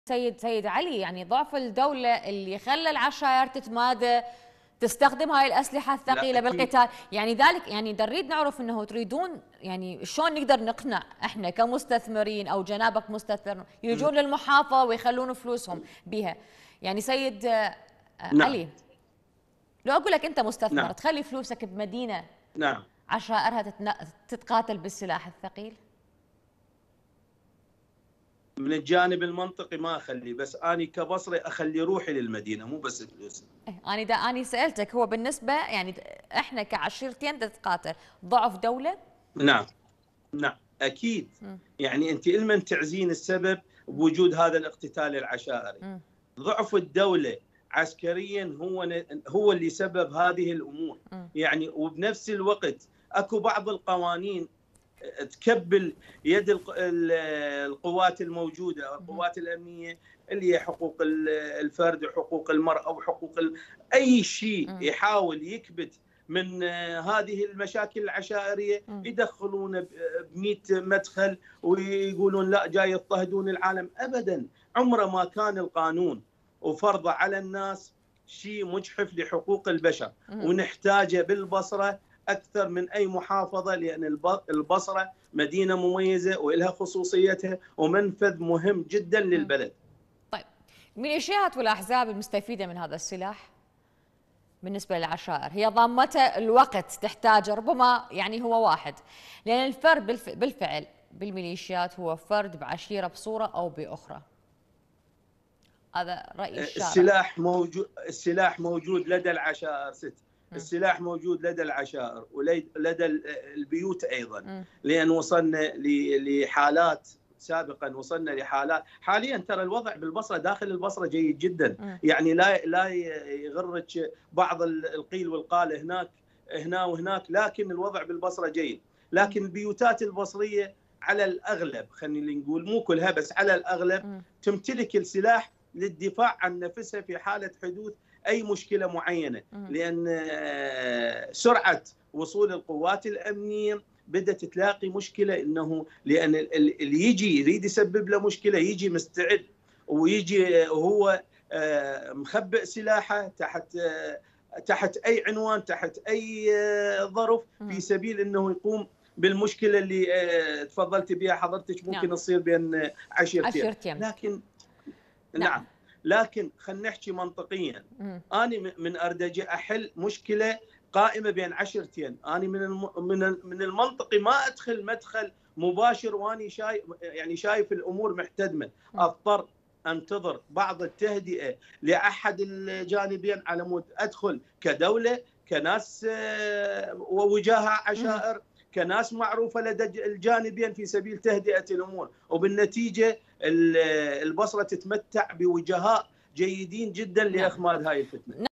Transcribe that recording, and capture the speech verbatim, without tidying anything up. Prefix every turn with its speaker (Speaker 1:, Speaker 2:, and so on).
Speaker 1: سيد سيد علي، يعني ضعف الدولة اللي خلى العشائر تتمادى تستخدم هاي الأسلحة الثقيلة بالقتال، يعني ذلك يعني نريد نعرف أنه تريدون، يعني شلون نقدر نقنع إحنا كمستثمرين أو جنابك مستثمر يجون للمحافظة ويخلون فلوسهم بها. يعني سيد
Speaker 2: نعم.
Speaker 1: علي، لو أقول لك أنت مستثمر
Speaker 2: نعم.
Speaker 1: تخلي فلوسك بمدينة
Speaker 2: نعم.
Speaker 1: عشائرها تتقاتل بالسلاح الثقيل؟
Speaker 2: من الجانب المنطقي ما اخلي، بس اني كبصري اخلي روحي للمدينه مو بس فلوس.
Speaker 1: انا دا اني سالتك، هو بالنسبه يعني احنا كعشيرتين تتقاتل ضعف دوله؟
Speaker 2: نعم نعم اكيد. م. يعني انت لمن تعزين السبب بوجود هذا الاقتتال العشائري. م. ضعف الدوله عسكريا هو هو اللي سبب هذه الامور. م. يعني وبنفس الوقت اكو بعض القوانين تكبل يد القوات الموجوده او القوات الامنيه اللي هي حقوق الفرد وحقوق المراه وحقوق اي شيء يحاول يكبت من هذه المشاكل العشائريه، يدخلون ب مئة مدخل ويقولون لا جاي يضطهدون العالم. ابدا، عمره ما كان القانون وفرضه على الناس شيء مجحف لحقوق البشر، ونحتاجه بالبصره أكثر من أي محافظة، لأن البصرة مدينة مميزة وإلها خصوصيتها ومنفذ مهم جدا للبلد.
Speaker 1: طيب، الميليشيات والأحزاب المستفيدة من هذا السلاح بالنسبة للعشائر هي ضامتها الوقت تحتاج، ربما يعني هو واحد، لأن الفرد بالفعل بالميليشيات هو فرد بعشيرة بصورة أو بأخرى. هذا رأي الشارع.
Speaker 2: السلاح موجود، السلاح موجود لدى العشائر ست. السلاح موجود لدى العشائر ولدى البيوت ايضا، لان وصلنا لحالات سابقا، وصلنا لحالات حاليا. ترى الوضع بالبصره داخل البصره جيد جدا، يعني لا لا يغرك بعض القيل والقال هناك هنا وهناك، لكن الوضع بالبصره جيد. لكن البيوتات البصريه على الاغلب، خلينا نقول مو كلها بس على الاغلب، تمتلك السلاح للدفاع عن نفسها في حاله حدوث أي مشكلة معينة، لأن سرعة وصول القوات الأمنية بدأت تلاقي مشكلة، إنه لأن اللي يجي يريد يسبب له مشكلة يجي مستعد، ويجي وهو مخبئ سلاحه تحت تحت أي عنوان، تحت أي ظرف، في سبيل إنه يقوم بالمشكلة اللي تفضلت بها حضرتك ممكن نعم. تصير بين عشيرتين. لكن نعم, نعم. لكن خلينا نحكي منطقيا. مم. أنا من أردجي أحل مشكلة قائمة بين عشرتين، أنا من من من المنطقي ما أدخل مدخل مباشر وأني شايف يعني شايف الأمور محتدمة، أضطر أنتظر بعض التهدئة لأحد الجانبين على مود أدخل كدولة، كناس ووجاهة عشائر، مم. كناس معروفة لدى الجانبين في سبيل تهدئة الأمور، وبالنتيجة البصرة تتمتع بوجهاء جيدين جدا لإخماد هاي الفتنة.